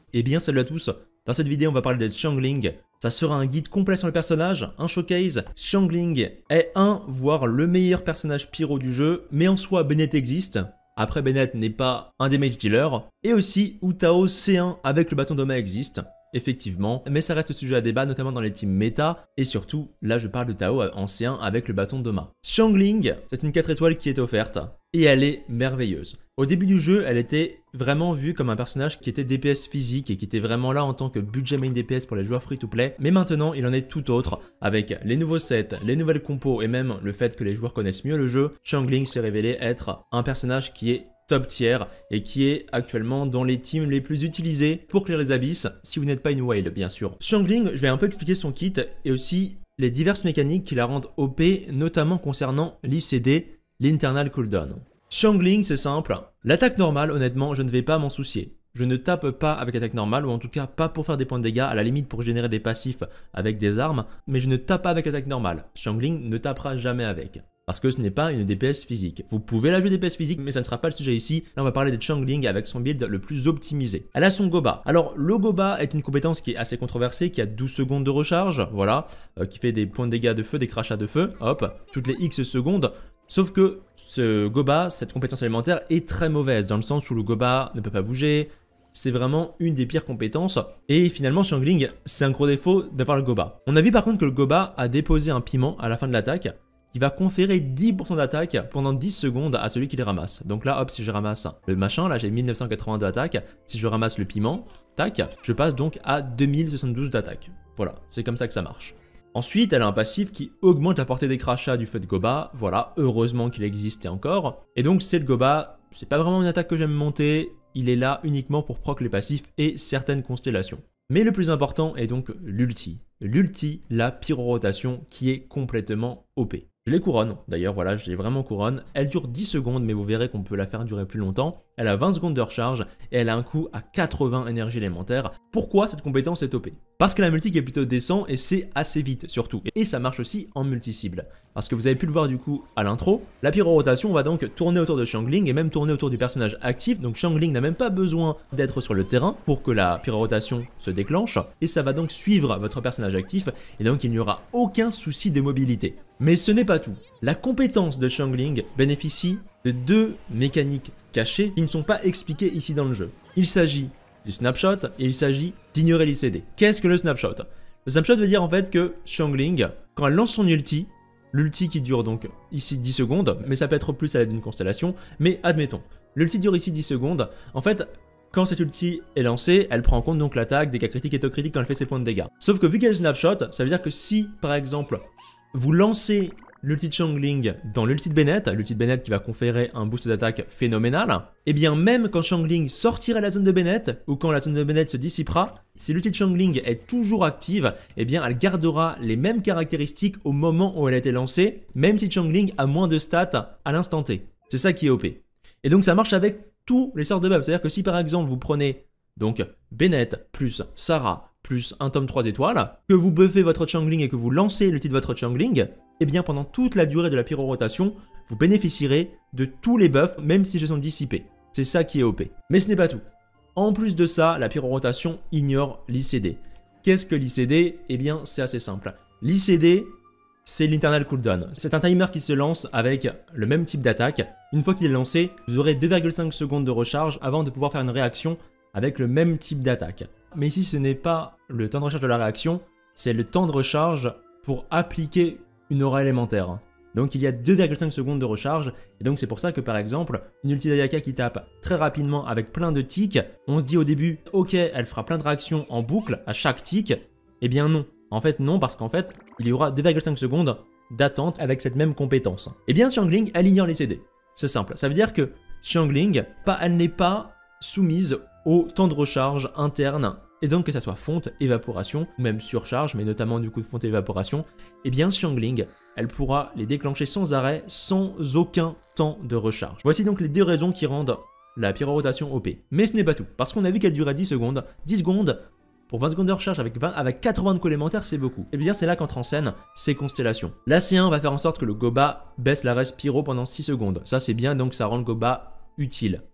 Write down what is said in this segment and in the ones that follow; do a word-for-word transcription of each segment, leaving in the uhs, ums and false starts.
Eh bien salut à tous, dans cette vidéo on va parler de Xiangling. Ça sera un guide complet sur le personnage, un showcase. Xiangling est un, voire le meilleur personnage pyro du jeu, mais en soi Bennett existe. Après Bennett n'est pas un damage dealer. Et aussi Hu Tao C un avec le bâton d'Oma existe. Effectivement, mais ça reste sujet à débat, notamment dans les teams méta, et surtout, là je parle de Tao en C un avec le bâton d'Oma. Xiangling, c'est une quatre étoiles qui est offerte, et elle est merveilleuse. Au début du jeu, elle était vraiment vue comme un personnage qui était D P S physique et qui était vraiment là en tant que budget main D P S pour les joueurs free-to-play, mais maintenant il en est tout autre, avec les nouveaux sets, les nouvelles compos et même le fait que les joueurs connaissent mieux le jeu, Xiangling s'est révélé être un personnage qui est top tier et qui est actuellement dans les teams les plus utilisés pour clear les abysses, si vous n'êtes pas une whale bien sûr. Xiangling, je vais un peu expliquer son kit et aussi les diverses mécaniques qui la rendent O P, notamment concernant l'I C D, l'Internal Cooldown. Xiangling, c'est simple, l'attaque normale, honnêtement, je ne vais pas m'en soucier. Je ne tape pas avec l'attaque normale, ou en tout cas pas pour faire des points de dégâts, à la limite pour générer des passifs avec des armes, mais je ne tape pas avec l'attaque normale. Xiangling ne tapera jamais avec. Parce que ce n'est pas une D P S physique. Vous pouvez la jouer D P S physique, mais ça ne sera pas le sujet ici. Là, on va parler de Xiangling avec son build le plus optimisé. Elle a son Goba. Alors, le Goba est une compétence qui est assez controversée, qui a douze secondes de recharge, voilà, euh, qui fait des points de dégâts de feu, des crachats de feu, hop, toutes les X secondes. Sauf que ce Goba, cette compétence élémentaire, est très mauvaise, dans le sens où le Goba ne peut pas bouger. C'est vraiment une des pires compétences. Et finalement, Xiangling, c'est un gros défaut d'avoir le Goba. On a vu par contre que le Goba a déposé un piment à la fin de l'attaque, qui va conférer dix pour cent d'attaque pendant dix secondes à celui qui les ramasse. Donc là, hop, si je ramasse le machin, là j'ai mille neuf cent quatre-vingt-deux d'attaque, si je ramasse le piment, tac, je passe donc à deux mille soixante-douze d'attaque. Voilà, c'est comme ça que ça marche. Ensuite, elle a un passif qui augmente la portée des crachats du feu de Goba, voilà, heureusement qu'il existe encore. Et donc c'est le Goba, c'est pas vraiment une attaque que j'aime monter, il est là uniquement pour proc les passifs et certaines constellations. Mais le plus important est donc l'ulti. L'ulti, la pyro-rotation qui est complètement O P. Je les couronne, d'ailleurs voilà, je les vraiment couronne. Elle dure dix secondes, mais vous verrez qu'on peut la faire durer plus longtemps. Elle a vingt secondes de recharge et elle a un coût à quatre-vingts énergie élémentaire. Pourquoi cette compétence est O P? Parce que la multi qui est plutôt décent et c'est assez vite surtout. Et ça marche aussi en multi-cible. Parce que vous avez pu le voir du coup à l'intro, la pyro-rotation va donc tourner autour de Xiangling et même tourner autour du personnage actif. Donc Xiangling n'a même pas besoin d'être sur le terrain pour que la pyro-rotation se déclenche. Et ça va donc suivre votre personnage actif et donc il n'y aura aucun souci de mobilité. Mais ce n'est pas tout. La compétence de Xiangling bénéficie de deux mécaniques cachées qui ne sont pas expliquées ici dans le jeu. Il s'agit du snapshot et il s'agit d'ignorer l'I C D. Qu'est-ce que le snapshot? Le snapshot veut dire en fait que Xiangling, quand elle lance son ulti, l'ulti qui dure donc ici dix secondes, mais ça peut être plus à l'aide d'une constellation, mais admettons, l'ulti dure ici dix secondes, en fait, quand cette ulti est lancée, elle prend en compte donc l'attaque, dégâts critiques et taux critiques quand elle fait ses points de dégâts. Sauf que vu qu'elle snapshot, ça veut dire que si, par exemple, vous lancez l'ulti de Xiangling dans l'ulti de Bennett, l'ulti de Bennett qui va conférer un boost d'attaque phénoménal, et bien même quand Xiangling sortira de la zone de Bennett, ou quand la zone de Bennett se dissipera, si l'ulti de Xiangling est toujours active, et bien elle gardera les mêmes caractéristiques au moment où elle a été lancée, même si Xiangling a moins de stats à l'instant T. C'est ça qui est O P. Et donc ça marche avec tous les sorts de buffs, c'est-à-dire que si par exemple vous prenez donc Bennett plus Sarah plus un tome trois étoiles, que vous buffez votre Xiangling et que vous lancez l'ulti de votre Xiangling, et bien pendant toute la durée de la pyro-rotation, vous bénéficierez de tous les buffs, même si ils sont dissipés. C'est ça qui est O P. Mais ce n'est pas tout. En plus de ça, la pyro-rotation ignore l'I C D. Qu'est-ce que l'I C D? Eh bien, c'est assez simple. L'I C D, c'est l'Internal Cooldown. C'est un timer qui se lance avec le même type d'attaque. Une fois qu'il est lancé, vous aurez deux virgule cinq secondes de recharge avant de pouvoir faire une réaction avec le même type d'attaque. Mais ici, ce n'est pas le temps de recharge de la réaction, c'est le temps de recharge pour appliquer une aura élémentaire. Donc il y a deux virgule cinq secondes de recharge, et donc c'est pour ça que par exemple, une ulti d'Ayaka qui tape très rapidement avec plein de tics, on se dit au début, ok, elle fera plein de réactions en boucle à chaque tic, eh bien non. En fait non, parce qu'en fait, il y aura deux virgule cinq secondes d'attente avec cette même compétence. Eh bien Xiangling, elle ignore les C D. C'est simple, ça veut dire que Xiangling, pas, elle n'est pas soumise au temps de recharge interne, et donc que ça soit fonte, évaporation, ou même surcharge, mais notamment du coup de fonte et évaporation, et bien Xiangling, elle pourra les déclencher sans arrêt, sans aucun temps de recharge. Voici donc les deux raisons qui rendent la pyro-rotation O P. Mais ce n'est pas tout, parce qu'on a vu qu'elle durait dix secondes. dix secondes, pour vingt secondes de recharge avec, vingt, avec quatre-vingts de co-élémentaires, c'est beaucoup. Et bien c'est là qu'entre en scène ces constellations. La C un va faire en sorte que le Goba baisse la res pyro pendant six secondes. Ça c'est bien, donc ça rend le Goba utile.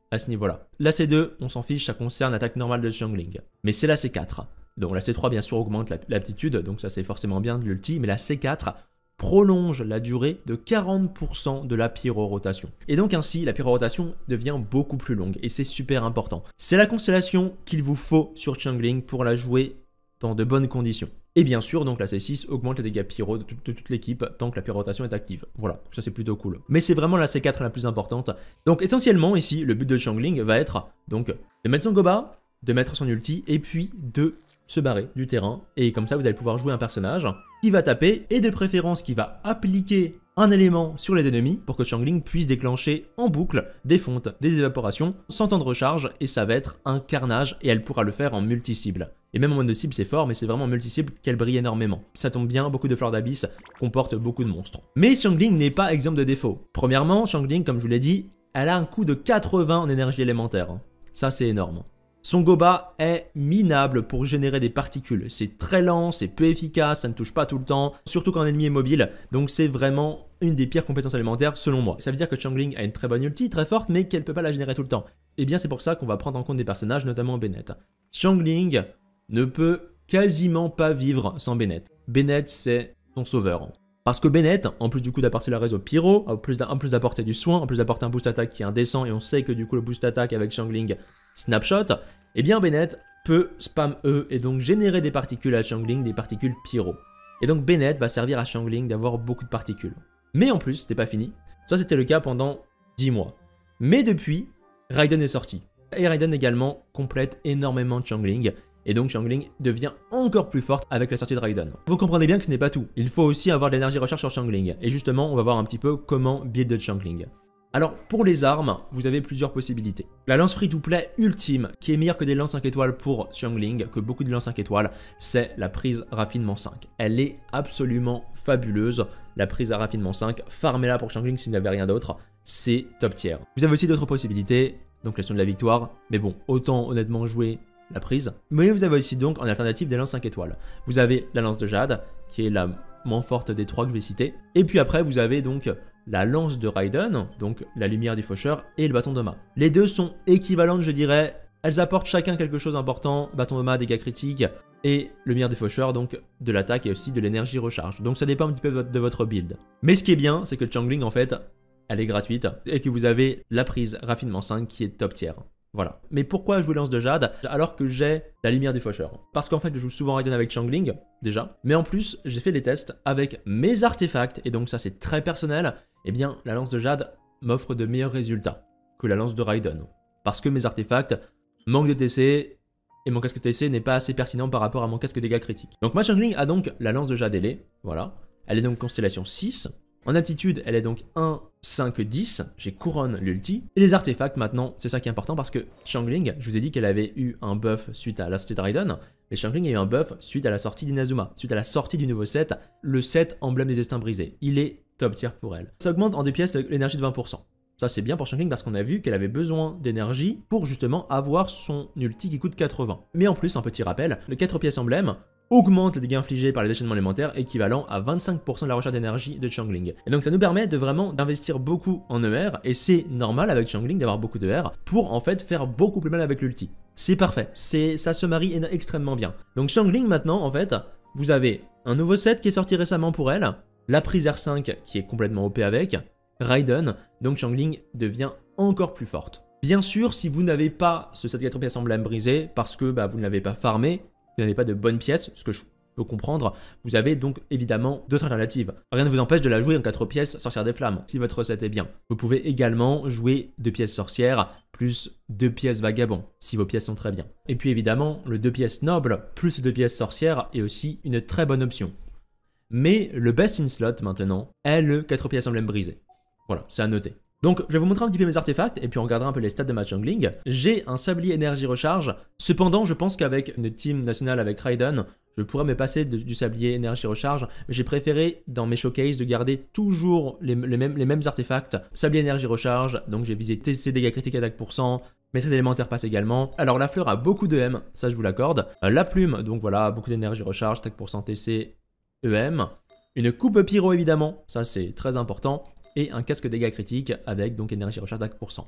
à ce niveau-là. La C deux, on s'en fiche, ça concerne l'attaque normale de Xiangling. Mais c'est la C quatre. Donc la C trois, bien sûr, augmente l'aptitude, donc ça c'est forcément bien de l'ulti, mais la C quatre prolonge la durée de quarante pour cent de la pyrorotation. Et donc ainsi, la pyrorotation devient beaucoup plus longue, et c'est super important. C'est la constellation qu'il vous faut sur Xiangling pour la jouer dans de bonnes conditions. Et bien sûr, donc la C six augmente les dégâts pyro de, de, de toute l'équipe tant que la pyrotation est active. Voilà, ça c'est plutôt cool. Mais c'est vraiment la C quatre la plus importante. Donc essentiellement ici, le but de Xiangling va être donc de mettre son goba, de mettre son ulti, et puis de se barrer du terrain. Et comme ça, vous allez pouvoir jouer un personnage qui va taper, et de préférence qui va appliquer un élément sur les ennemis pour que Xiangling puisse déclencher en boucle des fontes, des évaporations, sans temps de recharge, et ça va être un carnage, et elle pourra le faire en multi-cible. Et même en mode de cible, c'est fort, mais c'est vraiment en multi-cible qu'elle brille énormément. Ça tombe bien, beaucoup de fleurs d'abysse comportent beaucoup de monstres. Mais Xiangling n'est pas exemple de défaut. Premièrement, Xiangling, comme je vous l'ai dit, elle a un coût de quatre-vingts en énergie élémentaire. Ça, c'est énorme. Son goba est minable pour générer des particules. C'est très lent, c'est peu efficace, ça ne touche pas tout le temps, surtout quand un ennemi est mobile. Donc c'est vraiment une des pires compétences élémentaires selon moi. Ça veut dire que Xiangling a une très bonne ulti, très forte, mais qu'elle ne peut pas la générer tout le temps. Et bien c'est pour ça qu'on va prendre en compte des personnages, notamment Bennett. Xiangling ne peut quasiment pas vivre sans Bennett. Bennett, c'est son sauveur. Parce que Bennett, en plus du coup d'apporter le réseau pyro, en plus d'apporter du soin, en plus d'apporter un boost attaque qui est indécent, et on sait que du coup le boost attaque avec Xiangling snapshot, eh bien Bennett peut spam E et donc générer des particules à Xiangling, des particules pyro. Et donc Bennett va servir à Xiangling d'avoir beaucoup de particules. Mais en plus, c'était pas fini. Ça c'était le cas pendant dix mois. Mais depuis, Raiden est sorti. Et Raiden également complète énormément de Xiangling. Et donc Xiangling devient encore plus forte avec la sortie de Raiden. Vous comprenez bien que ce n'est pas tout. Il faut aussi avoir de l'énergie recharge sur Xiangling. Et justement, on va voir un petit peu comment build de Xiangling. Alors, pour les armes, vous avez plusieurs possibilités. La lance free-to-play ultime, qui est meilleure que des lances cinq étoiles pour Xiangling, que beaucoup de lances cinq étoiles, c'est la prise raffinement cinq. Elle est absolument fabuleuse, la prise à raffinement cinq. Farmez-la pour Xiangling si vous n'avez rien d'autre, c'est top tier. Vous avez aussi d'autres possibilités, donc question de la victoire, mais bon, autant honnêtement jouer la prise. Mais vous avez aussi donc en alternative des lances cinq étoiles. Vous avez la lance de Jade, qui est la moins forte des trois que je vais citer. Et puis après, vous avez donc la lance de Raiden, donc la lumière du faucheur, et le bâton de Ma. Les deux sont équivalentes, je dirais. Elles apportent chacun quelque chose d'important. Bâton de Ma, dégâts critiques, et lumière du faucheur, donc de l'attaque et aussi de l'énergie recharge. Donc ça dépend un petit peu de votre build. Mais ce qui est bien, c'est que Xiangling, en fait, elle est gratuite, et que vous avez la prise raffinement cinq qui est top tier. Voilà. Mais pourquoi jouer lance de Jade alors que j'ai la lumière du faucheur? Parce qu'en fait, je joue souvent Raiden avec Xiangling, déjà. Mais en plus, j'ai fait des tests avec mes artefacts, et donc ça c'est très personnel. Eh bien, la lance de Jade m'offre de meilleurs résultats que la lance de Raiden. Parce que mes artefacts manquent de T C, et mon casque T C n'est pas assez pertinent par rapport à mon casque dégâts critiques. Donc ma Xiangling a donc la lance de Jade ailée, voilà. Elle est donc constellation six. En aptitude, elle est donc un, cinq, dix. J'ai couronne l'ulti. Et les artefacts, maintenant, c'est ça qui est important parce que Xiangling, je vous ai dit qu'elle avait eu un buff suite à la sortie de Raiden. Mais Xiangling a eu un buff suite à la sortie d'Inazuma, suite à la sortie du nouveau set, le set emblème des destins brisés. Il est top tier pour elle. Ça augmente en deux pièces l'énergie de vingt pour cent. Ça c'est bien pour Xiangling parce qu'on a vu qu'elle avait besoin d'énergie pour justement avoir son ulti qui coûte quatre-vingts. Mais en plus, un petit rappel, le quatre pièces emblème augmente les dégâts infligés par les déchaînements élémentaires équivalent à vingt-cinq pour cent de la recharge d'énergie de Xiangling. Et donc ça nous permet de vraiment d'investir beaucoup en E R, et c'est normal avec Xiangling d'avoir beaucoup de E R pour en fait faire beaucoup plus mal avec l'ulti. C'est parfait, c'est ça se marie extrêmement bien. Donc Xiangling maintenant en fait, vous avez un nouveau set qui est sorti récemment pour elle, la prise R cinq qui est complètement O P avec, Raiden, donc Xiangling devient encore plus forte. Bien sûr, si vous n'avez pas ce set quatre pièces emblème brisé parce que bah, vous ne l'avez pas farmé, vous n'avez pas de bonnes pièces, ce que je peux comprendre, vous avez donc évidemment d'autres alternatives. Rien ne vous empêche de la jouer en quatre pièces sorcière des flammes, si votre recette est bien. Vous pouvez également jouer deux pièces sorcières plus deux pièces vagabond, si vos pièces sont très bien. Et puis évidemment, le deux pièces noble plus deux pièces sorcières est aussi une très bonne option. Mais le best in slot maintenant est le quatre pièces emblème brisé. Voilà, c'est à noter. Donc, je vais vous montrer un petit peu mes artefacts et puis on regardera un peu les stats de ma Xiangling. J'ai un sablier énergie recharge. Cependant, je pense qu'avec une team nationale avec Raiden, je pourrais me passer de, du sablier énergie recharge. Mais j'ai préféré, dans mes showcases, de garder toujours les, les, mêmes, les mêmes artefacts. Sablier énergie recharge, donc j'ai visé T C, dégâts critiques, attaque pour cent. Maîtrise élémentaire passe également. Alors, la fleur a beaucoup de M, ça je vous l'accorde. Euh, la plume, donc voilà, beaucoup d'énergie recharge, attaque pour cent T C, E M. Une coupe pyro évidemment, ça c'est très important. Et un casque dégâts critiques avec donc énergie recharge d'attaque pour cent.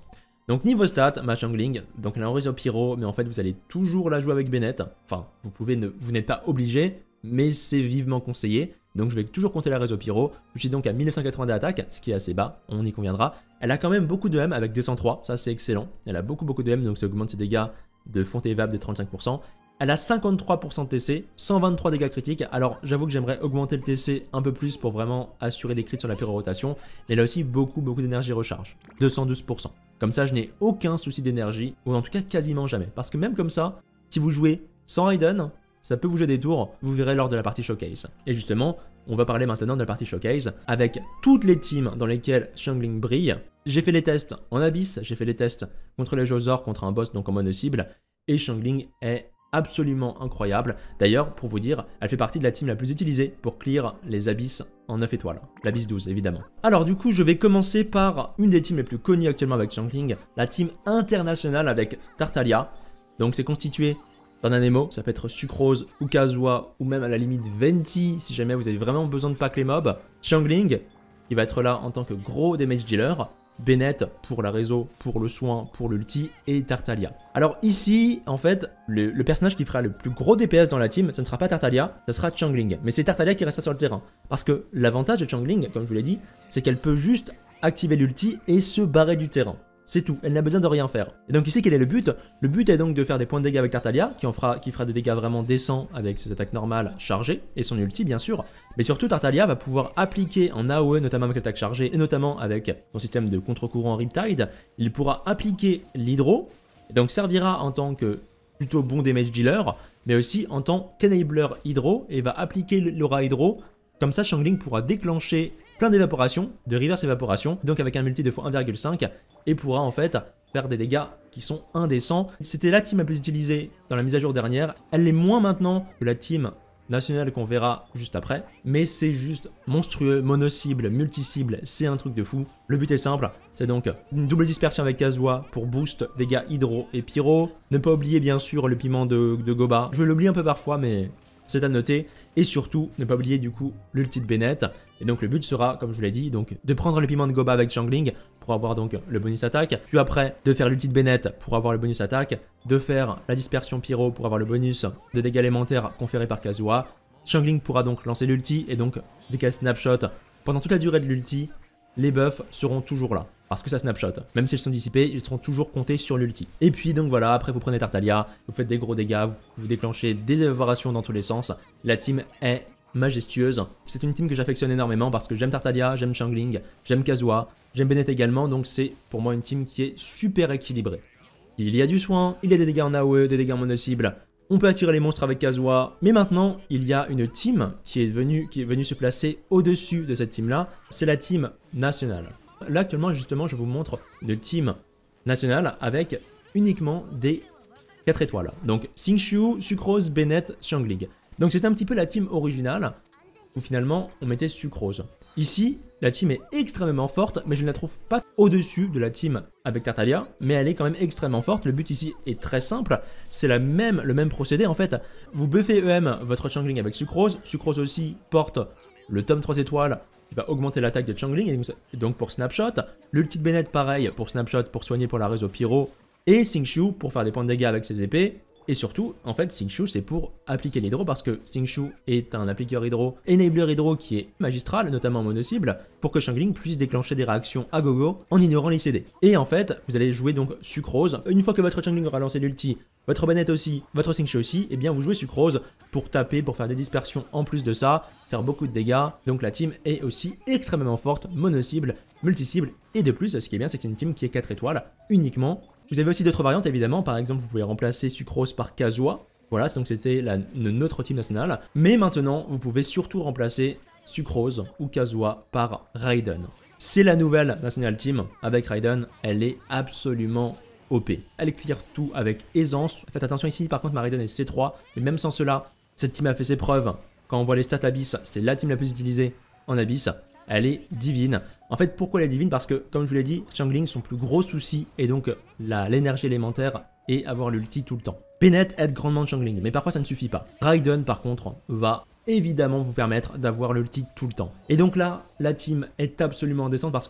Donc niveau stats, ma Xiangling, donc elle a un réseau pyro, mais en fait vous allez toujours la jouer avec Bennett. Enfin, vous pouvez ne, vous n'êtes pas obligé, mais c'est vivement conseillé. Donc je vais toujours compter la réseau pyro. Je suis donc à mille neuf cent quatre-vingts d'attaque, ce qui est assez bas, on y conviendra. Elle a quand même beaucoup de M avec deux cent trois, ça c'est excellent. Elle a beaucoup beaucoup de M, donc ça augmente ses dégâts de fonte et evap de trente-cinq pour cent. Elle a cinquante-trois pour cent de T C, cent vingt-trois dégâts critiques. Alors j'avoue que j'aimerais augmenter le T C un peu plus pour vraiment assurer des crits sur la pyro-rotation. Mais elle a aussi beaucoup beaucoup d'énergie recharge, deux cent douze pour cent. Comme ça je n'ai aucun souci d'énergie, ou en tout cas quasiment jamais. Parce que même comme ça, si vous jouez sans Raiden, ça peut vous jouer des tours, vous verrez lors de la partie Showcase. Et justement, on va parler maintenant de la partie Showcase, avec toutes les teams dans lesquelles Xiangling brille. J'ai fait les tests en Abyss, j'ai fait les tests contre les Josor, contre un boss donc en mono-cible, et Xiangling est absolument incroyable. D'ailleurs, pour vous dire, elle fait partie de la team la plus utilisée pour clear les Abyss en neuf étoiles. L'Abyss douze, évidemment. Alors du coup, je vais commencer par une des teams les plus connues actuellement avec Xiangling, la team internationale avec Tartaglia. Donc c'est constitué d'un Anemo, ça peut être Sucrose ou Kazuha ou même à la limite Venti si jamais vous avez vraiment besoin de pack les mobs. Xiangling, qui va être là en tant que gros damage dealer. Bennett pour la réseau, pour le soin, pour l'ulti et Tartaglia. Alors ici, en fait, le, le personnage qui fera le plus gros D P S dans la team, ce ne sera pas Tartaglia, ce sera Xiangling. Mais c'est Tartaglia qui restera sur le terrain. Parce que l'avantage de Xiangling, comme je vous l'ai dit, c'est qu'elle peut juste activer l'ulti et se barrer du terrain. C'est tout, elle n'a besoin de rien faire. Et donc ici, quel est le but? Le but est donc de faire des points de dégâts avec Tartaglia, qui, en fera, qui fera des dégâts vraiment décents avec ses attaques normales chargées, et son ulti bien sûr. Mais surtout, Tartaglia va pouvoir appliquer en A O E, notamment avec l'attaque chargée, et notamment avec son système de contre-courant Riptide, il pourra appliquer l'hydro, et donc servira en tant que plutôt bon damage dealer, mais aussi en tant qu'enabler hydro, et va appliquer l'aura hydro. Comme ça, Xiangling pourra déclencher plein d'évaporation, de reverse évaporation, donc avec un multi de fois un virgule cinq, et pourra en fait faire des dégâts qui sont indécents. C'était la team la plus utilisée dans la mise à jour dernière, elle l'est moins maintenant que la team nationale qu'on verra juste après, mais c'est juste monstrueux, mono-cible, multi-cible, c'est un truc de fou. Le but est simple, c'est donc une double dispersion avec Kazuha pour boost dégâts hydro et pyro. Ne pas oublier bien sûr le piment de, de Goba, je l'oublie un peu parfois mais c'est à noter. Et surtout, ne pas oublier du coup l'ulti de Bennett. Et donc le but sera, comme je vous l'ai dit, donc de prendre le piment de Goba avec Xiangling pour avoir donc le bonus attaque. Puis après, de faire l'ulti de Bennett pour avoir le bonus attaque. De faire la dispersion pyro pour avoir le bonus de dégâts élémentaires conféré par Kazuha. Xiangling pourra donc lancer l'ulti et donc, vu qu'elle snapshot, pendant toute la durée de l'ulti, les buffs seront toujours là. Parce que ça snapshot. Même s'ils sont dissipés, ils seront toujours comptés sur l'ulti. Et puis donc voilà, après vous prenez Tartaglia, vous faites des gros dégâts, vous, vous déclenchez des évaporations dans tous les sens. La team est majestueuse. C'est une team que j'affectionne énormément parce que j'aime Tartaglia, j'aime Xiangling, j'aime Kazuha, j'aime Bennett également. Donc c'est pour moi une team qui est super équilibrée. Il y a du soin, il y a des dégâts en A O E, des dégâts en mono-cible. On peut attirer les monstres avec Kazuha. Mais maintenant, il y a une team qui est venue, qui est venue se placer au-dessus de cette team-là. C'est la team nationale. Là actuellement justement je vous montre une team nationale avec uniquement des quatre étoiles. Donc Xingqiu, Sucrose, Bennett, Xiangling. Donc c'est un petit peu la team originale où finalement on mettait Sucrose. Ici la team est extrêmement forte mais je ne la trouve pas au-dessus de la team avec Tartaglia. Mais elle est quand même extrêmement forte. Le but ici est très simple. C'est la même, le même procédé en fait. Vous buffez E M votre Xiangling avec Sucrose. Sucrose aussi porte le tome trois étoiles qui va augmenter l'attaque de Xiangling, et donc pour Snapshot. L'ulti de Bennett pareil pour Snapshot, pour soigner pour la réseau pyro. Et Xingqiu pour faire des points de dégâts avec ses épées. Et surtout, en fait, Xingqiu c'est pour appliquer l'hydro parce que Xingqiu est un appliqueur hydro, enabler hydro qui est magistral, notamment en mono-cible, pour que Xiangling puisse déclencher des réactions à gogo en ignorant les C D. Et en fait, vous allez jouer donc Sucrose. Une fois que votre Xiangling aura lancé l'ulti, votre Bennett aussi, votre Xingqiu aussi, et bien vous jouez Sucrose pour taper, pour faire des dispersions en plus de ça, faire beaucoup de dégâts. Donc la team est aussi extrêmement forte, mono-cible, multi-cible, et de plus, ce qui est bien, c'est que c'est une team qui est quatre étoiles uniquement. Vous avez aussi d'autres variantes évidemment, par exemple vous pouvez remplacer Sucrose par Kazuha. Voilà, donc c'était notre team nationale. Mais maintenant, vous pouvez surtout remplacer Sucrose ou Kazuha par Raiden. C'est la nouvelle national team avec Raiden, elle est absolument O P. Elle clear tout avec aisance. Faites attention ici, par contre ma Raiden est C trois, mais même sans cela, cette team a fait ses preuves. Quand on voit les stats Abyss, c'est la team la plus utilisée en Abyss. Elle est divine. En fait, pourquoi elle est divine? Parce que, comme je vous l'ai dit, Xiangling, son plus gros souci est donc l'énergie élémentaire et avoir l'ulti tout le temps. Bennett aide grandement Xiangling, mais parfois ça ne suffit pas. Raiden, par contre, va évidemment vous permettre d'avoir l'ulti tout le temps. Et donc là, la team est absolument décente parce que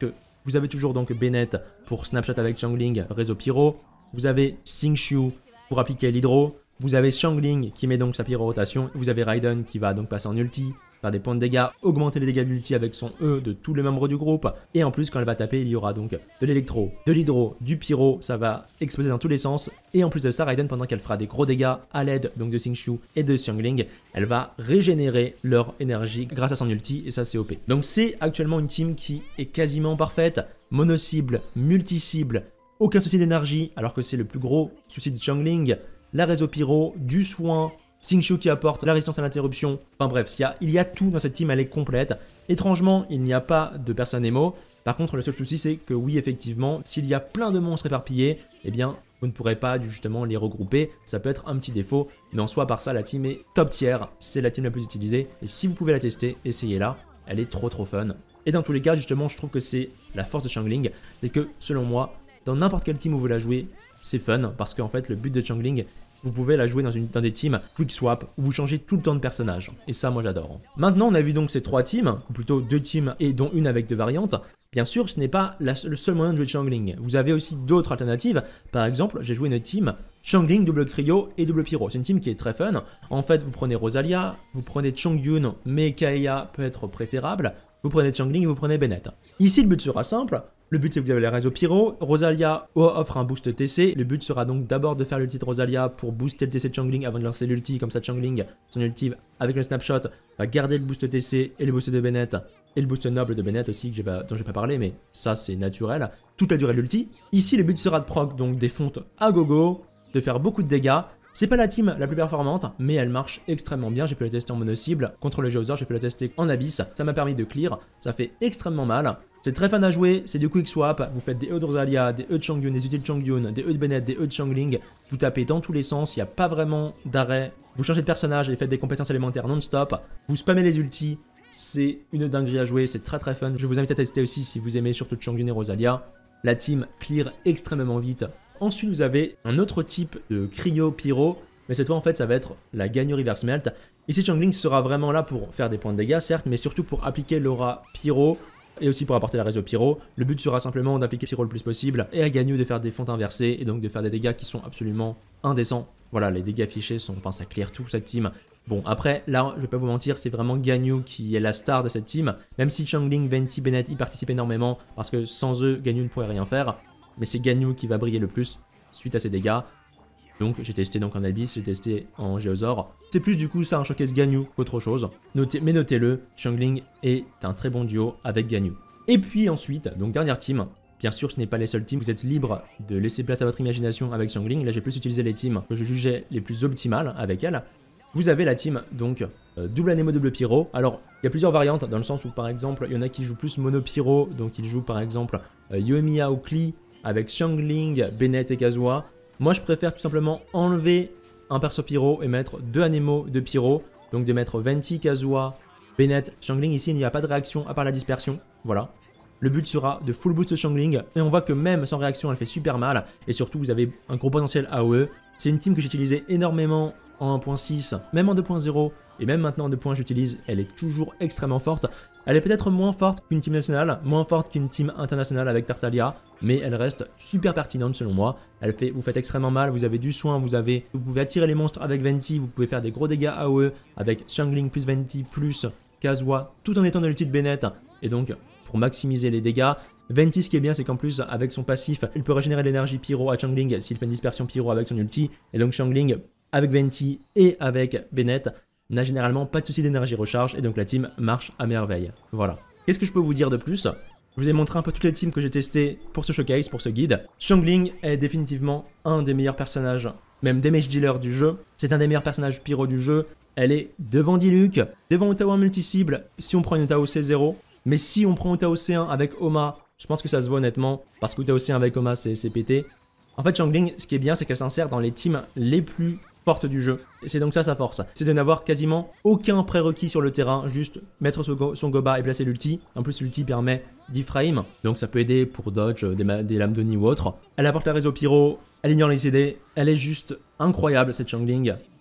Vous avez toujours donc Bennett pour snapshot avec Xiangling, réseau pyro. Vous avez Xingqiu pour appliquer l'hydro. Vous avez Xiangling qui met donc sa pyro rotation. Vous avez Raiden qui va donc passer en ulti, faire des points de dégâts, augmenter les dégâts de l'ulti avec son E de tous les membres du groupe. Et en plus, quand elle va taper, il y aura donc de l'électro, de l'hydro, du pyro. Ça va exploser dans tous les sens. Et en plus de ça, Raiden, pendant qu'elle fera des gros dégâts à l'aide donc de Xingqiu et de Xiangling, elle va régénérer leur énergie grâce à son ulti. Et ça, c'est O P. Donc c'est actuellement une team qui est quasiment parfaite. Mono-cible, multi-cible, aucun souci d'énergie, alors que c'est le plus gros souci de Xiangling. La réseau pyro, du soin, Xingqiu qui apporte la résistance à l'interruption. Enfin bref, il y, a, il y a tout dans cette team, elle est complète. Étrangement, il n'y a pas de personne émo. Par contre, le seul souci, c'est que oui, effectivement, s'il y a plein de monstres éparpillés, eh bien, vous ne pourrez pas justement les regrouper. Ça peut être un petit défaut, mais en soi, par ça, la team est top tier. C'est la team la plus utilisée. Et si vous pouvez la tester, essayez-la. Elle est trop trop fun. Et dans tous les cas, justement, je trouve que c'est la force de Xiangling. C'est que, selon moi, dans n'importe quelle team où vous la jouez, c'est fun. Parce qu'en fait, le but de Xiangling, vous pouvez la jouer dans, une, dans des teams quick swap où vous changez tout le temps de personnage. Et ça, moi, j'adore. Maintenant, on a vu donc ces trois teams, ou plutôt deux teams et dont une avec deux variantes. Bien sûr, ce n'est pas la, le seul moyen de jouer Xiangling. Vous avez aussi d'autres alternatives. Par exemple, j'ai joué une team Xiangling, double Cryo et double Pyro. C'est une team qui est très fun. En fait, vous prenez Rosalia, vous prenez Chongyun, mais Kaeya peut être préférable. Vous prenez Xiangling et vous prenez Bennett. Ici, le but sera simple. Le but, c'est que vous avez le réseau pyro. Rosalia offre un boost T C. Le but sera donc d'abord de faire l'ulti de Rosalia pour booster le T C de Xiangling avant de lancer l'ulti. Comme ça, Xiangling, son ulti avec le snapshot, va garder le boost T C et le boost de Bennett. Et le boost noble de Bennett aussi, que pas, dont je n'ai pas parlé, mais ça, c'est naturel. Toute la durée de l'ulti. Ici, le but sera de proc donc des fontes à gogo, de faire beaucoup de dégâts. C'est pas la team la plus performante, mais elle marche extrêmement bien. J'ai pu la tester en mono-cible. Contre le Geosaur, j'ai pu la tester en abyss. Ça m'a permis de clear. Ça fait extrêmement mal. C'est très fun à jouer, c'est du quick swap. Vous faites des E de Rosalia, des E de Chongyun, des ultis de Chongyun, des E de Bennett, des E de Xiangling. Vous tapez dans tous les sens, il n'y a pas vraiment d'arrêt. Vous changez de personnage et faites des compétences élémentaires non-stop. Vous spammez les ultis. C'est une dinguerie à jouer, c'est très très fun. Je vous invite à tester aussi si vous aimez surtout Xiangling et Rosalia. La team clear extrêmement vite. Ensuite, vous avez un autre type de Cryo Pyro. Mais cette fois, en fait, ça va être la Ganyu Reverse Melt. Ici, Xiangling sera vraiment là pour faire des points de dégâts, certes, mais surtout pour appliquer l'aura Pyro et aussi pour apporter la réseau Pyro. Le but sera simplement d'appliquer Pyro le plus possible et à Ganyu de faire des fontes inversées et donc de faire des dégâts qui sont absolument indécents. Voilà, les dégâts affichés sont... Enfin, ça clear tout cette team. Bon, après, là, je vais pas vous mentir, c'est vraiment Ganyu qui est la star de cette team. Même si Xiangling, Venti, Bennett y participent énormément, parce que sans eux, Ganyu ne pourrait rien faire. Mais c'est Ganyu qui va briller le plus suite à ces dégâts. Donc j'ai testé donc en Abyss, j'ai testé en Geosaur. C'est plus du coup ça un showcase Ganyu qu'autre chose. Notez, mais notez-le, Xiangling est un très bon duo avec Ganyu. Et puis ensuite, donc dernière team. Bien sûr, ce n'est pas les seules teams, vous êtes libre de laisser place à votre imagination avec Xiangling. Là, j'ai plus utilisé les teams que je jugeais les plus optimales avec elle. Vous avez la team donc euh, double Anemo, double Pyro. Alors, il y a plusieurs variantes dans le sens où par exemple, il y en a qui jouent plus mono Pyro, donc ils jouent par exemple euh, Yoimiya ou Klee avec Xiangling, Bennett et Kazuha. Moi, je préfère tout simplement enlever un perso Pyro et mettre deux Anemo de Pyro. Donc de mettre Venti, Kazuha, Bennett, Xiangling. Ici, il n'y a pas de réaction à part la dispersion. Voilà. Le but sera de full boost Xiangling. Et on voit que même sans réaction, elle fait super mal. Et surtout, vous avez un gros potentiel A O E. C'est une team que j'utilisais énormément en un point six, même en deux point zéro. Et même maintenant en deux point, j'utilise. Elle est toujours extrêmement forte. Elle est peut-être moins forte qu'une team nationale, moins forte qu'une team internationale avec Tartaglia, mais elle reste super pertinente selon moi. Elle fait, vous faites extrêmement mal, vous avez du soin, vous avez, vous pouvez attirer les monstres avec Venti, vous pouvez faire des gros dégâts A O E avec Xiangling plus Venti plus Kazuha, tout en étant dans l'ulti de Bennett. Et donc, pour maximiser les dégâts, Venti, ce qui est bien, c'est qu'en plus, avec son passif, il peut régénérer l'énergie Pyro à Xiangling s'il fait une dispersion Pyro avec son ulti. Et donc Xiangling, avec Venti et avec Bennett, n'a généralement pas de souci d'énergie recharge et donc la team marche à merveille. Voilà. Qu'est-ce que je peux vous dire de plus? Je vous ai montré un peu toutes les teams que j'ai testées pour ce showcase, pour ce guide. Xiangling est définitivement un des meilleurs personnages, même damage dealer du jeu. C'est un des meilleurs personnages pyro du jeu. Elle est devant Diluc, devant Utao un multi-cible si on prend une Utao C zéro. Mais si on prend Utao C un avec Oma, je pense que ça se voit honnêtement, parce que Utao C un avec Oma c'est pété. En fait, Xiangling, ce qui est bien, c'est qu'elle s'insère dans les teams les plus fortes du jeu. Et c'est donc ça sa force. C'est de n'avoir quasiment aucun prérequis sur le terrain, juste mettre son, go son goba et placer l'ulti. En plus, l'ulti permet d'iframe, donc ça peut aider pour dodge des, des lames de nid ou autre. Elle apporte la réseau pyro, elle ignore les C D, elle est juste incroyable cette Xiangling.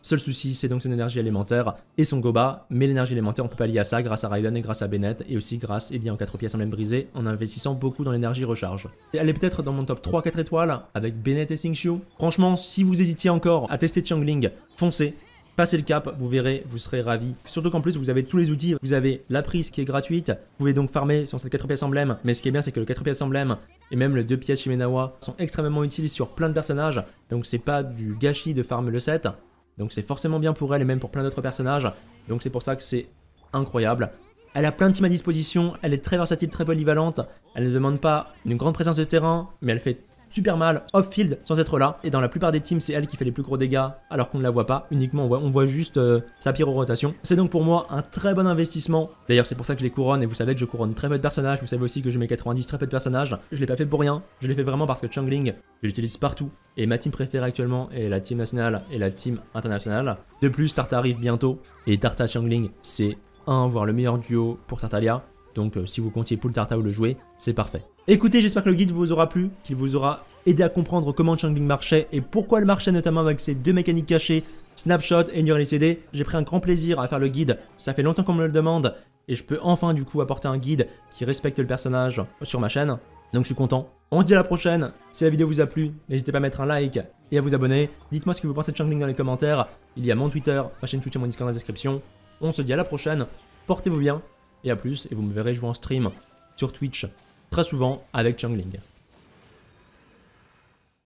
Seul souci, c'est donc son énergie élémentaire et son goba, mais l'énergie élémentaire, on peut pallier à ça grâce à Raiden et grâce à Bennett, et aussi grâce eh bien, aux quatre pièces emblème brisé, en investissant beaucoup dans l'énergie recharge. Et elle est peut-être dans mon top trois quatre étoiles, avec Bennett et Xingqiu. Franchement, si vous hésitiez encore à tester Xiangling, foncez. Passez le cap, vous verrez, vous serez ravis. Surtout qu'en plus, vous avez tous les outils. Vous avez la prise qui est gratuite. Vous pouvez donc farmer sur cette quatre pièces emblème. Mais ce qui est bien, c'est que le quatre pièces emblème et même les deux pièces Shimenawa sont extrêmement utiles sur plein de personnages. Donc c'est pas du gâchis de farmer le set. Donc c'est forcément bien pour elle et même pour plein d'autres personnages. Donc c'est pour ça que c'est incroyable. Elle a plein de teams à disposition. Elle est très versatile, très polyvalente. Elle ne demande pas une grande présence de terrain, mais elle fait super mal off-field sans être là. Et dans la plupart des teams, c'est elle qui fait les plus gros dégâts alors qu'on ne la voit pas. Uniquement, on voit, on voit juste euh, sa pyro-rotation. C'est donc pour moi un très bon investissement. D'ailleurs, c'est pour ça que je les couronne. Et vous savez que je couronne très peu de personnages. Vous savez aussi que je mets quatre-vingt-dix très peu de personnages. Je l'ai pas fait pour rien. Je l'ai fait vraiment parce que Xiangling, je l'utilise partout. Et ma team préférée actuellement est la team nationale et la team internationale. De plus, Tarta arrive bientôt. Et Tarta Xiangling, c'est un, voire le meilleur duo pour Tartaglia. Donc euh, si vous comptiez pull Tarta ou le jouer, c'est parfait. Écoutez, j'espère que le guide vous aura plu, qu'il vous aura aidé à comprendre comment Xiangling marchait et pourquoi elle marchait, notamment avec ses deux mécaniques cachées, Snapshot et Neural L C D. J'ai pris un grand plaisir à faire le guide, ça fait longtemps qu'on me le demande, et je peux enfin du coup apporter un guide qui respecte le personnage sur ma chaîne, donc je suis content. On se dit à la prochaine. Si la vidéo vous a plu, n'hésitez pas à mettre un like et à vous abonner. Dites-moi ce que vous pensez de Xiangling dans les commentaires, il y a mon Twitter, ma chaîne Twitch et mon Discord dans la description. On se dit à la prochaine, portez-vous bien, et à plus, et vous me verrez jouer en stream sur Twitch très souvent avec Xiangling.